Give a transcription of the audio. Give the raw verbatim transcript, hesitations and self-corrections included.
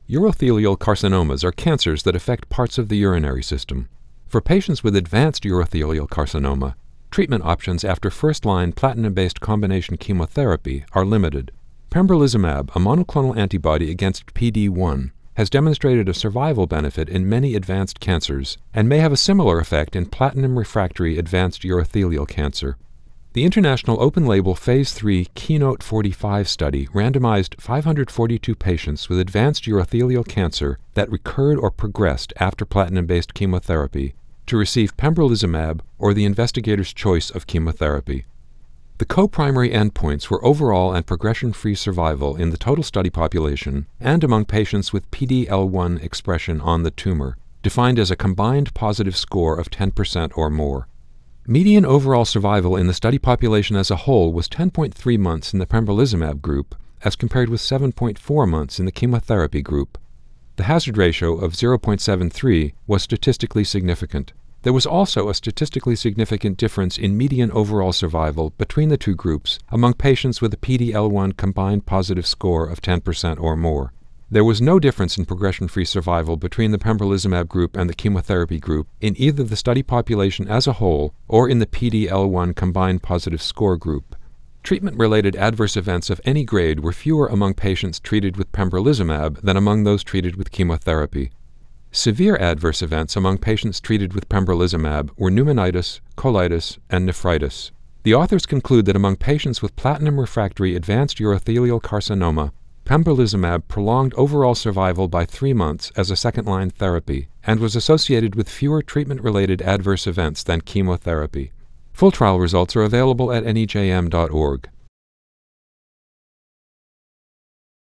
Urothelial carcinomas are cancers that affect parts of the urinary system. For patients with advanced urothelial carcinoma, treatment options after first-line platinum-based combination chemotherapy are limited. Pembrolizumab, a monoclonal antibody against P D one, has demonstrated a survival benefit in many advanced cancers and may have a similar effect in platinum-refractory advanced urothelial cancer. The international open-label phase three Keynote forty-five study randomized five hundred forty-two patients with advanced urothelial cancer that recurred or progressed after platinum-based chemotherapy to receive pembrolizumab or the investigator's choice of chemotherapy. The co-primary endpoints were overall and progression-free survival in the total study population and among patients with P D L one expression on the tumor, defined as a combined positive score of ten percent or more. Median overall survival in the study population as a whole was ten point three months in the pembrolizumab group, as compared with seven point four months in the chemotherapy group. The hazard ratio of zero point seven three was statistically significant. There was also a statistically significant difference in median overall survival between the two groups among patients with a P D L one combined positive score of ten percent or more. There was no difference in progression-free survival between the pembrolizumab group and the chemotherapy group in either the study population as a whole or in the P D L one combined positive score group. Treatment-related adverse events of any grade were fewer among patients treated with pembrolizumab than among those treated with chemotherapy. Severe adverse events among patients treated with pembrolizumab were pneumonitis, colitis, and nephritis. The authors conclude that among patients with platinum-refractory advanced urothelial carcinoma, pembrolizumab prolonged overall survival by three months as a second-line therapy and was associated with fewer treatment-related adverse events than chemotherapy. Full trial results are available at N E J M dot org.